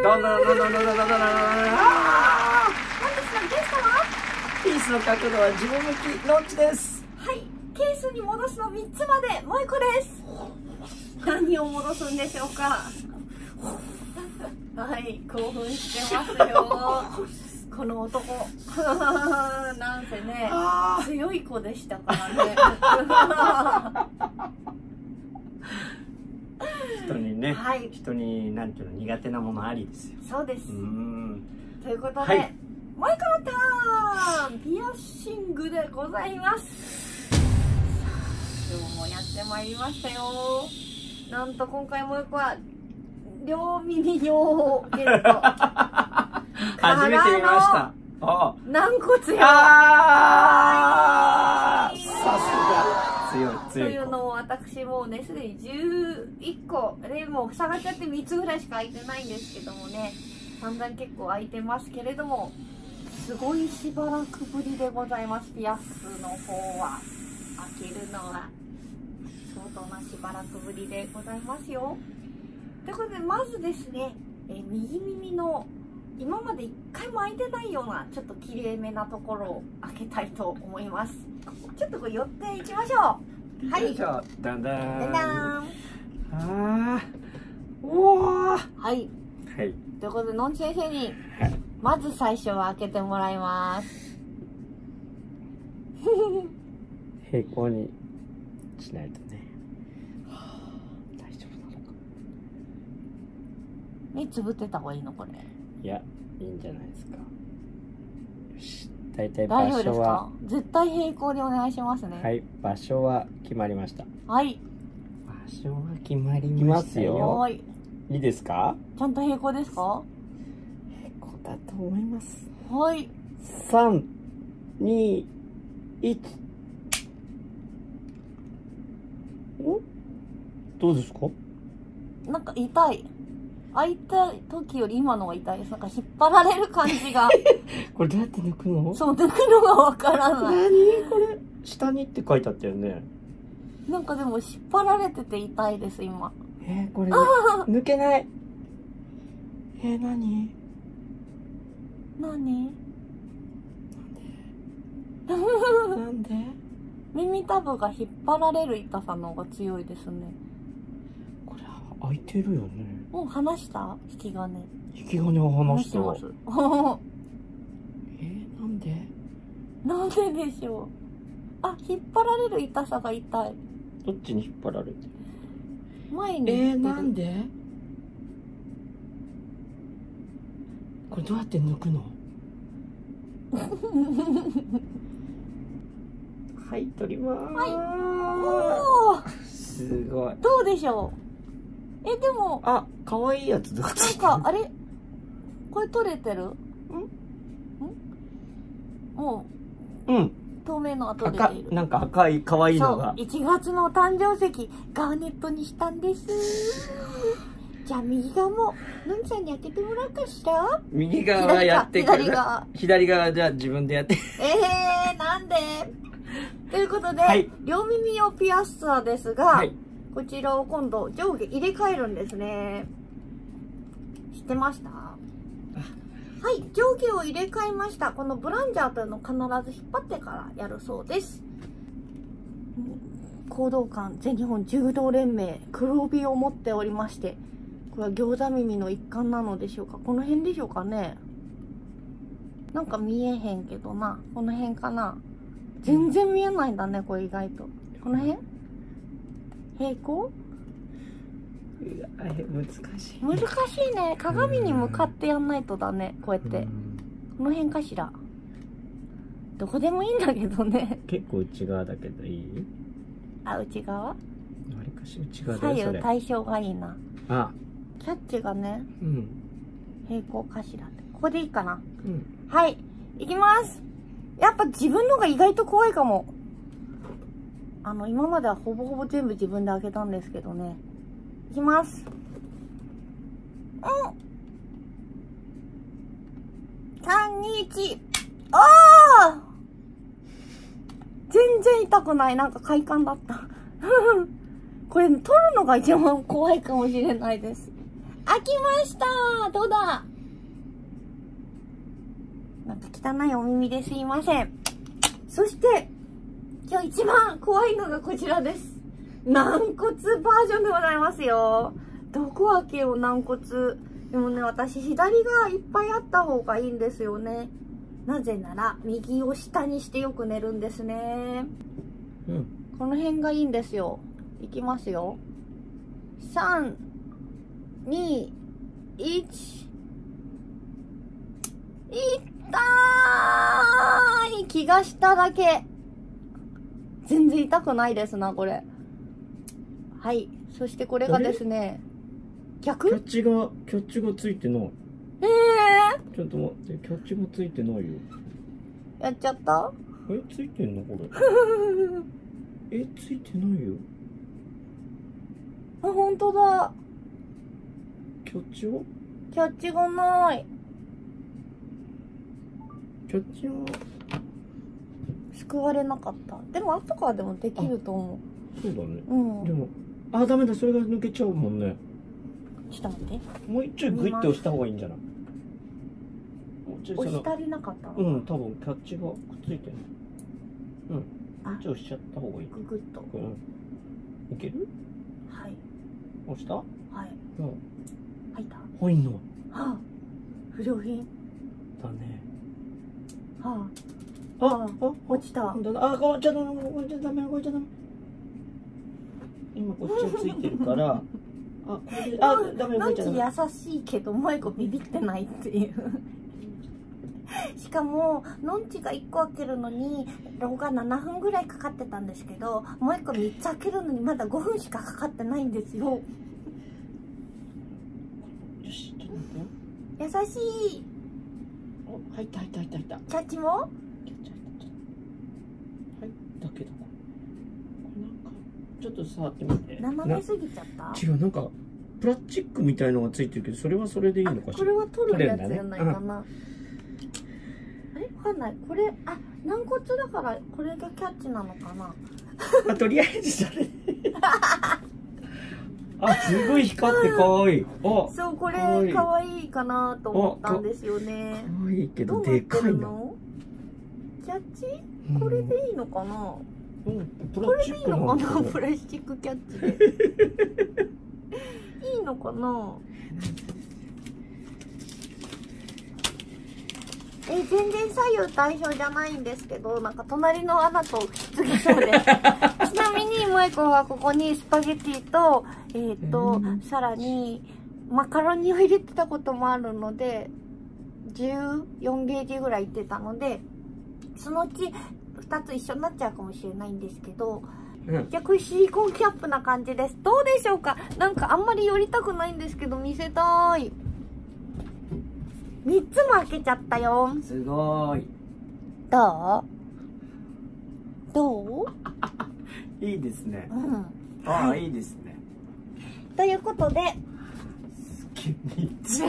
どんどんどんどんどんどんどんどんどん。 本日のゲストはピースの角度は自分向きロッチです。 はい、ケースに戻すの3つまでもう一個です。何を戻すんでしょうか。はい、興奮してますよ。この男。なんせね、強い子でしたからね。 人にね、 はい、 人になんていうの苦手なものありですよ。 そうです。ということで、 はい、 もう一個のターン、ピアッシングでございます。今日もやってまいりましたよ。なんと今回もう一個は両耳用ゲット。 初めて見ました。 軟骨用。 さすが強いというのを私もうねすでに11個でもう塞がっちゃって3つぐらいしか開いてないんですけどもね、散々結構開いてますけれども、すごいしばらくぶりでございます。ピアスの方は開けるのは相当なしばらくぶりでございますよ。ということでまずですね、右耳の今まで1回も開いてないようなちょっと綺麗めなところを開けたいと思います。ちょっとこう寄っていきましょう。はい、 だんだんだんだん。 おー、 はい、 はい、 ということでのんち先生にまず最初は開けてもらいます。 平行にしないとね。大丈夫なのか。 目つぶってた方がいいのこれ。 いや、いいんじゃないですか。よし、大体大丈夫場所はですか。絶対平行でお願いしますね。 はい、場所は決まりました。 はい。 場所は決まりましたよ。 はい。 いいですか。 ちゃんと平行ですか。 平行だと思います。 はい。 3、2、1。お？どうですか。 なんか痛い。開いた時より今のが痛いです。なんか引っ張られる感じが。 これどうやって抜くの？ そう、抜くのがわからない。 何これ？下にって書いてあったよね。 なんかでも引っ張られてて痛いです今。 これ抜けない。何？ 何？ なんで？ 耳たぶが引っ張られる痛さの方が強いですね。 これ開いてるよね。 もう離した引き金。 引き金を離した。 ます。 なんで？ なんででしょう。あ、引っ張られる痛さが痛い。 どっちに引っ張られてる？ 前に。 なんで？これどうやって抜くの？はい、取ります。 はい。おー。 すごい。 どうでしょう。でも。 可愛いやつだ。 なんか、あれこれ取れてる？もう。透明のが取れている。 なんか赤い可愛いのが。 そう、1月の誕生石、ガーネットにしたんです。じゃあ右側も、のんちゃんに開けてもらうかしら？ 右側はやってくる。左側じゃあ自分でやって。 なんで？ということで、両耳用ピアスですが、こちらを今度上下入れ替えるんですね。知ってました？はい、上下を入れ替えました。このブランジャーというのを必ず引っ張ってからやるそうです。講道館全日本柔道連盟黒帯を持っておりまして、これは餃子耳の一環なのでしょうか。この辺でしょうかね。なんか見えへんけどな。この辺かな。全然見えないんだね、これ意外と。この辺？平行？ 難しい。 難しいね。鏡に向かってやんないとだね、こうやって。この辺かしら。どこでもいいんだけどね。 結構内側だけどいい？ 内側？ わりかし内側だよ。 左右対称がいいな。キャッチがね、 うん、 平行かしらって。ここでいいかな。 うん、 はい、いきます。やっぱ自分のが意外と怖いかも。今まではほぼほぼ全部自分で開けたんですけどね。いきます。3、2、1。あー！全然痛くない。なんか快感だった。これ、取るのが一番怖いかもしれないです。 開きました。どうだ。なんか汚いお耳ですいません。そして、今日一番怖いのがこちらです。軟骨バージョンでございますよ。どこ開けよう、軟骨。でもね、私、左がいっぱいあった方がいいんですよね。なぜなら、右を下にしてよく寝るんですね。 うん。 この辺がいいんですよ。いきますよ。3、2、1。いったーい気がしただけ。全然痛くないですな、これ。はい。そしてこれがですね、逆？ キャッチがついてない。ちょっと待って、キャッチがついてないよ。 やっちゃった？ ついてんのこれ。ついてないよ。 あ、ほんとだ。 キャッチは？ キャッチがない。 キャッチは救われなかった。でも後からでもできると思う。そうだね。 うん。 でも、ダメだ、それが抜けちゃうもんね。 ちょっと待って。 もう一丁グイッて押した方がいいんじゃない？ 押し足りなかったの？ うん、多分キャッチがくっついてる。うん。 あ、 押しちゃった方がいい。 ググッと。 うん。いける？ はい。 押した？ はい。 うん。 入った？ 入んの？ はあ。不良品？ だね。 はあ。落ちた。 こっちゃダメ、こっちゃダメ。今こっちがついてるから、ダメ、 のんち優しいけど、萌子ビビってないっていう。しかも、のんちが1個開けるのに、動画7分ぐらいかかってたんですけど、もう1個3つ開けるのにまだ5分しかかかってないんですよ。 よし、ちょっと待ってよ。 優しい。 入った。 キャッチも？ だけどなんかちょっと触ってみて。 斜めすぎちゃった？ 違う、なんかプラスチックみたいのがついてるけど、それはそれでいいのかしら。 これは取るやつじゃないかな。あれわかんない。これ軟骨だからこれがキャッチなのかな。 とりあえずそれすごい光ってかわいい。 そう、これかわいいかなと思ったんですよね。 かわいいけどでかいな。 キャッチ？これでいいのかな？ これでいいのかな？プラスチックキャッチで。いいのかな？全然左右対称じゃないんですけど、なんか隣の穴とくっつきそうです。ちなみに萌子はここにスパゲティと、さらにマカロニを入れてたこともあるので、14ゲージぐらいいってたので、そのうち2つ一緒になっちゃうかもしれないんですけど、じゃあこれシリコンキャップな感じです。どうでしょうか？なんかあんまり寄りたくないんですけど見せたい。3つも開けちゃったよ。 すごい。 どう？ いいですね。いいですね。 ということで、 3つ。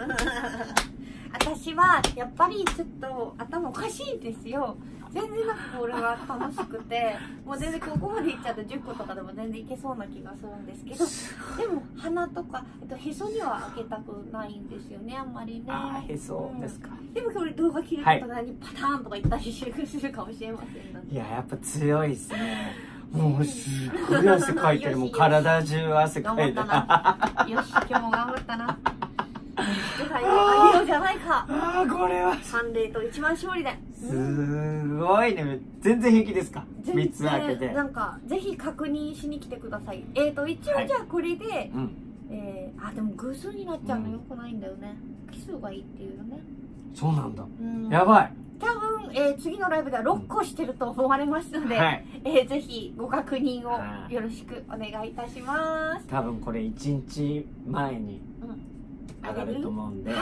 私はやっぱりちょっと頭おかしいんですよ。全然なんかこれは楽しくて、もう全然ここまでいっちゃうと10個とかでも全然いけそうな気がするんですけど、でも鼻とか、へそには開けたくないんですよね、あんまりね。 へそですか。 でもこれ動画切れた途端にパターンとかいったりするかもしれませんので。 いや、やっぱ強いですね。もうすごい汗かいてる。もう体中汗かいてる。 よし、今日も頑張ったな。あげようじゃないか。 これは 3例と一番搾りで。 すごいね。全然平気ですか？3つ開けて。 なんかぜひ確認しに来てください。一応じゃあこれで、でも偶数になっちゃうのよくないんだよね。奇数がいいっていうよね。 そうなんだ。やばい。 多分、次のライブでは6個してると思われますので、ぜひご確認をよろしくお願いいたします。 多分これ1日前に上がると思うんで、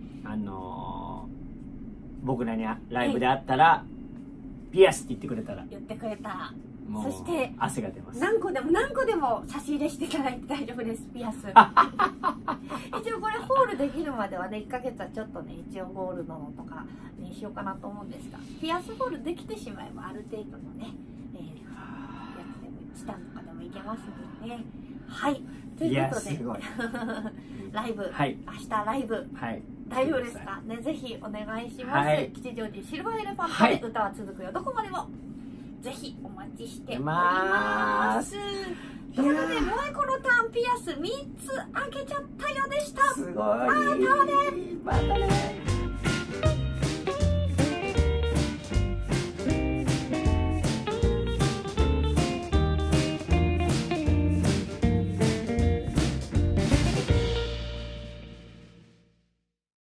僕らにライブで会ったら、ピアスって言ってくれたら、 言ってくれたら、 そして汗が出ます。 何個でも差し入れしていただいて大丈夫です。ピアス一応これホールできるまではね、1ヶ月はちょっとね、一応ゴールドのとかにしようかなと思うんですが、ピアスホールできてしまえばある程度のね、やつでもチタンとかでもいけますのでね。 はいといやいうことですごい。 ライブ、 はい明日ライブはい。 大丈夫ですかね、ぜひお願いします、 はい吉祥寺シルバーエレファンはいトで歌は続くよどこまでもぜひお待ちしておりまますということで萌えこのターンピアス3つ開けちゃったよでした。 すごい。 またね。 またね。